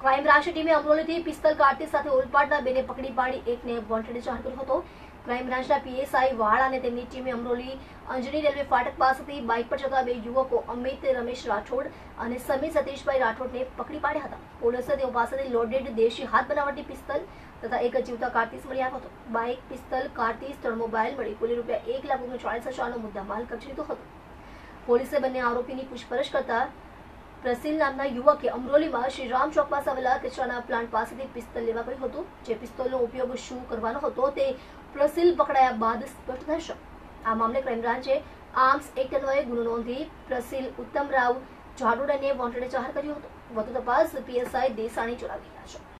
Crime branch ટીમે અમરોલીથી pistol કારતીસ સાથે ઓલપાડના બેને પકડી પાડી એકને વોન્ટેડ જાહેર કર્યો હતો। ક્રાઇમ બ્રાન્ચના પીએસઆઈ વાળા અને તેમની ટીમે અમરોલી અંજની રેલવે ફાટક પાસેથી બાઇક પર જતા બે યુવકો અમિત રમેશ રાઠોડ અને સમીર સતીશભાઈ રાઠોડને પકડી પાડ્યા હતા। પોલીસે તેઓ પાસેથી લોડેડ દેશી હાથ બનાવટી પિસ્તલ તથા એક જીવતા કારતીસ મળી આવ્યો હતો। બાઇક, પિસ્તલ, કારતીસ, 3 મોબાઈલ મળી કુલ રૂપિયા 1,39,000નો મુદ્દામાલ કબજે લીધો હતો। પોલીસે બંને આરોપીની પૂછપરછ કરતા પ્રસિલ નામના યુવકે અમરોલીમાં શ્રીરામ ચોકમાં આવેલા કચરાના પ્લાન્ટ પાસેથી પિસ્તલ લેવા કહ્યું હતું। જે પિસ્તોલનો ઉપયોગ શું કરવાનો હતો તે પ્રસિલ પકડાયા બાદ સ્પષ્ટ થશે। આ મામલે ક્રાઇમ બ્રાન્ચે આર્મ્સ એક્ટ અન્વયે ગુનો નોંધી પ્રસિલ ઉત્તમરાવ જાડોડાને વોન્ટેડ જાહેર કર્યો હતો। વધુ તપાસ પીએસઆઈ દેસાણી ચલાવી રહ્યા છે।